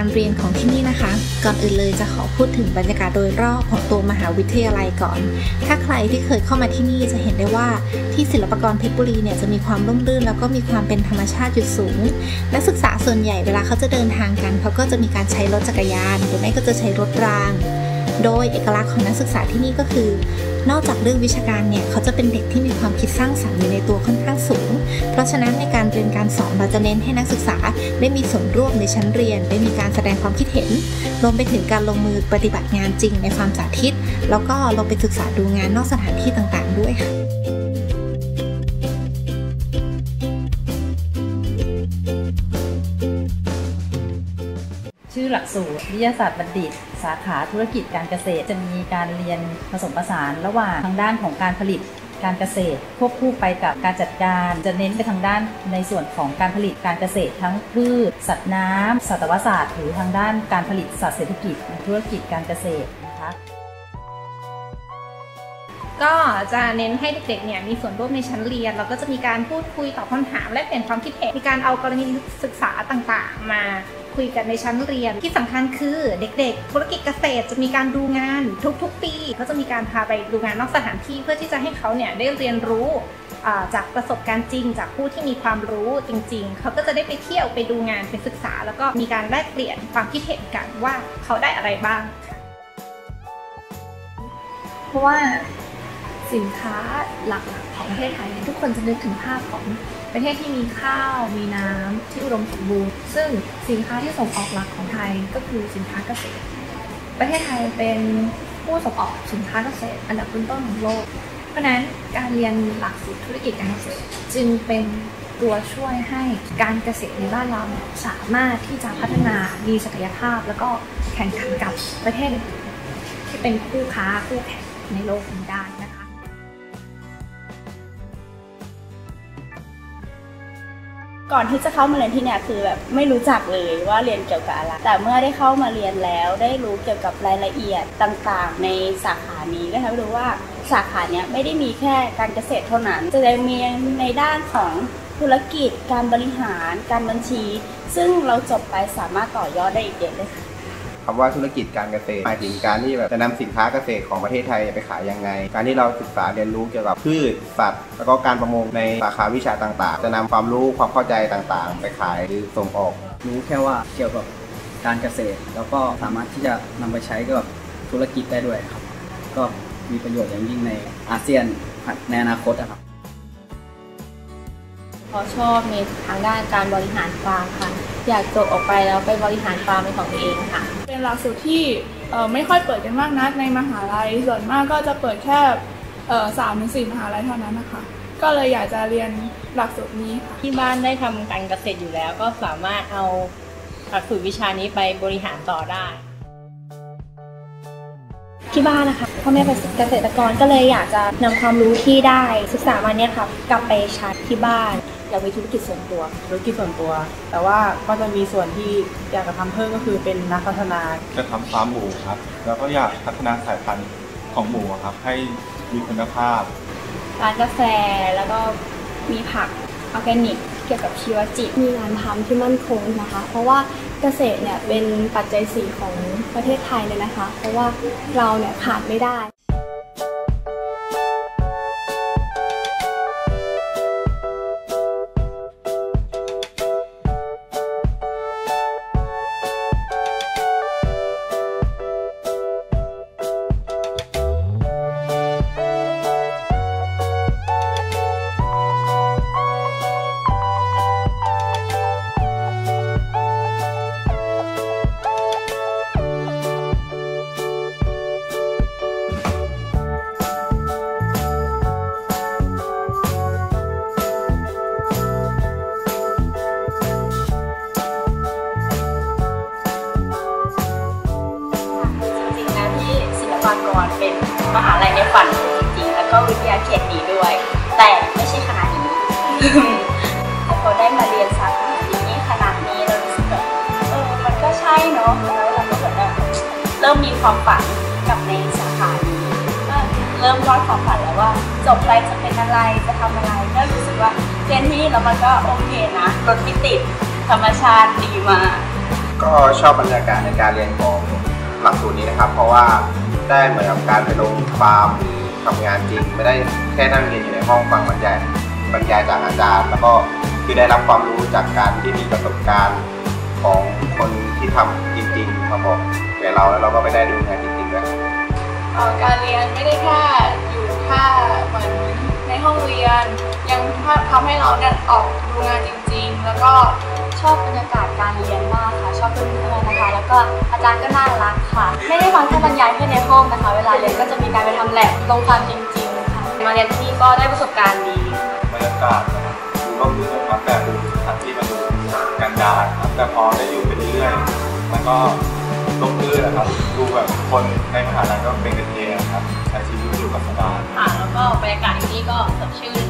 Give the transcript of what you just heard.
การเรียนของที่นี่นะคะก่อนอื่นเลยจะขอพูดถึงบรรยากาศโดยรอบของตัวมหาวิทยาลัยก่อนถ้าใครที่เคยเข้ามาที่นี่จะเห็นได้ว่าที่ศิลปากรเพชรบุรีเนี่ยจะมีความร่มรื่นแล้วก็มีความเป็นธรรมชาติอยู่สูงนักศึกษาส่วนใหญ่เวลาเขาจะเดินทางกันเขาก็จะมีการใช้รถจักรยานหรือไม่ก็จะใช้รถรางโดยเอกลักษณ์ของนักศึกษาที่นี่ก็คือนอกจากเรื่องวิชาการเนี่ยเขาจะเป็นเด็กที่มีความคิดสร้างสรรค์อยู่ในตัวค่อนข้างสูงเพราะฉะนั้นในการเรียนการสอนเราจะเน้นให้นักศึกษาได้มีส่วนร่วมในชั้นเรียนได้มีการแสดงความคิดเห็นรวมไปถึงการลงมือปฏิบัติงานจริงในฟาร์มสาธิตแล้วก็ลงไปศึกษาดูงานนอกสถานที่ต่างๆด้วยค่ะชื่อหลักสูตรวิทยาศาสตร์บัณฑิตสาขาธุรกิจการเกษตรจะมีการเรียนผสมผสานระหว่างทางด้านของการผลิตการเกษตรควบคู่ไปกับการจัดการจะเน้นไปทางด้านในส่วนของการผลิตการเกษตรทั้งพืชสัตว์น้ำสัตวศาสตร์หรือทางด้านการผลิตสัตว์เศรษฐกิจธุรกิจการเกษตรนะคะก็จะเน้นให้เด็กๆเนี่ยมีส่วนร่วมในชั้นเรียนแล้วก็จะมีการพูดคุยตอบคำถามและเปลี่ยนความคิดเห็นมีการเอากรณีศึกษาต่างๆมาคุยกันในชั้นเรียนที่สำคัญคือเด็กๆธุรกิจเกษตรจะมีการดูงานทุกๆปีเขาจะมีการพาไปดูงานนอกสถานที่เพื่อที่จะให้เขาเนี่ยได้เรียนรู้จากประสบการณ์จริงจากผู้ที่มีความรู้จริงๆเขาก็จะได้ไปเที่ยวไปดูงานไปศึกษาแล้วก็มีการแลกเปลี่ยนความคิดเห็นกันว่าเขาได้อะไรบ้างเพราะว่าสินค้าหลักๆของประเทศไทยทุกคนจะนึกถึงภาพของประเทศที่มีข้าวมีน้ำที่อุดมสมบูรณ์ซึ่งสินค้าที่ส่งออกหลักของไทยก็คือสินค้าเกษตรประเทศไทยเป็นผู้ส่งออกสินค้าเกษตรอันดับต้นๆของโลกเพราะนั้นการเรียนหลักสูตรธุรกิจการเกษตรจึงเป็นตัวช่วยให้การเกษตรในบ้านเราสามารถที่จะพัฒนามีศักยภาพแล้วก็แข่งขันกับประเทศที่เป็นคู่ค้าคู่แข่งในโลกนี้ได้นะคะก่อนที่จะเข้ามาเรียนที่เนี่ยคือแบบไม่รู้จักเลยว่าเรียนเกี่ยวกับอะไรแต่เมื่อได้เข้ามาเรียนแล้วได้รู้เกี่ยวกับรายละเอียดต่างๆในสาขานี้ก็ทำให้รู้ว่าสาขาเนี้ยไม่ได้มีแค่การเกษตรเท่านั้นจะได้มีในด้านของธุรกิจการบริหารการบัญชีซึ่งเราจบไปสามารถต่อยอดได้อีกเยอะเลยค่ะคำว่าธุรกิจการเกษตรหมายถึงการที่แบบจะนำสินค้าเกษตรของประเทศไทยไปขายยังไงการที่เราศึกษาเรียนรู้เกี่ยวกับพืชสัตว์แล้วก็การประมงในสาขาวิชาต่างๆจะนำความรู้ความเข้าใจต่างๆไปขายหรือส่งออกรู้แค่ว่าเกี่ยวกับการเกษตรแล้วก็สามารถที่จะนำไปใช้กับธุรกิจได้ด้วยครับก็มีประโยชน์อย่างยิ่งในอาเซียนในอนาคตครับเพราะชอบในทางด้านการบริหารฟาร์มค่ะอยากจบออกไปแล้วไปบริหารฟาร์มเป็นของตัวเองค่ะเป็นหลักสูตรที่ไม่ค่อยเปิดกันมากนักในมหาลัยส่วนมากก็จะเปิดแค่3-4 มหาลัยเท่านั้นนะคะก็เลยอยากจะเรียนหลักสูตรนี้ค่ะที่บ้านได้ทำการเกษตรอยู่แล้วก็สามารถเอาหลักสูตรวิชานี้ไปบริหารต่อได้ที่บ้านนะคะพ่อแม่เป็นเกษตรกรก็เลยอยากจะนำความรู้ที่ได้ศึกษามาเนี่ยค่ะกลับไปใช้ที่บ้านอยากมีธุรกิจส่วนตัวแต่ว่าก็จะมีส่วนที่อยากจะทำเพิ่มก็คือเป็นนักพัฒนาจะทำฟาร์มหมูครับแล้วก็อยากพัฒนาสายพันธุ์ของหมูครับให้มีคุณภาพร้านกาแฟแล้วก็มีผักออร์แกนิกเกี่ยวกับชีวจิตมีงานทำที่มั่นคงนะคะเพราะว่าเกษตรเนี่ยเป็นปัจจัย4ของประเทศไทยเลยนะคะเพราะว่าเราเนี่ยขาดไม่ได้เป็นมหาลัยในฝันจริงๆแล้วก็วิทยาเขตนี้ด้วยแต่ไม่ใช่คณะนี้พอได้มาเรียนสาขานี้คณะนี้เรารู้สึกแบบมันก็ใช่เนาะแล้วเราก็เหมือนเริ่มมีความฝันกับในสาขานี้ก็เริ่มวาดความฝันแล้วว่าจบไปจะเป็นอะไรจะทำอะไรก็รู้สึกว่าเรียนที่แล้วมันก็โอเคนะรถไม่ติดธรรมชาติดีมากก็ชอบบรรยากาศในการเรียนของหลักสูตรนี้นะครับเพราะว่าได้เหมือนกับการไปลงฟาร์มทำงานจริงไม่ได้แค่นั่งเรียนอยู่ในห้องฟังบรรยายจากอาจารย์แล้วก็คือได้รับความรู้จากการที่มีประสบการณ์ของคนที่ทำจริงๆมาบอกแก่เราแล้วเราก็ไปได้ดูงานจริงๆด้วยการเรียนไม่ได้แค่อยู่แค่เหมือนในห้องเรียนยังทำให้เราเนี่ยออกดูงานจริงๆแล้วก็ชอบบรรยากาศการเรียนมากค่ะชอบเพื่อนๆนะคะแล้วก็อาจารย์ก็น่ารักค่ะไม่ได้ฟังแค่บรรยายแค่ในห้องนะคะเวลาเรียนก็จะมีการไปทำแลบลงความจริงๆค่ะมาเรียนที่นี่ก็ได้ประสบการณ์ดีบรรยากาศนะครับดูร่มรื่นนะครับแต่ดูสถานที่มันดูกันดารครับแต่พอได้อยู่ไปเรื่อยๆมันก็ร่มรื่นนะครับดูแบบคนในมหาลัยก็เป็นกันเองครับใช้ชีวิตอยู่กับสบายค่ะแล้วก็บรรยากาศที่นี่ก็สดชื่น